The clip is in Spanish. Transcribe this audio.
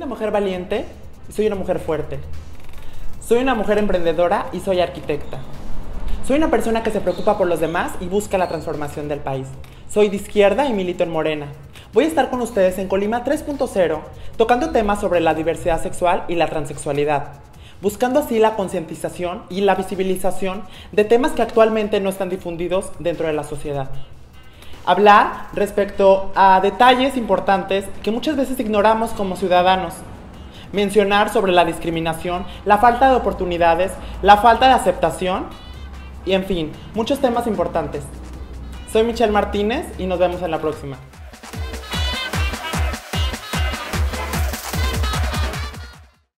una mujer valiente y soy una mujer fuerte. Soy una mujer emprendedora y soy arquitecta. Soy una persona que se preocupa por los demás y busca la transformación del país. Soy de izquierda y milito en Morena. Voy a estar con ustedes en Colima 3.0, tocando temas sobre la diversidad sexual y la transexualidad, buscando así la concientización y la visibilización de temas que actualmente no están difundidos dentro de la sociedad. Hablar respecto a detalles importantes que muchas veces ignoramos como ciudadanos. Mencionar sobre la discriminación, la falta de oportunidades, la falta de aceptación y, en fin, muchos temas importantes. Soy Michelle Martínez y nos vemos en la próxima.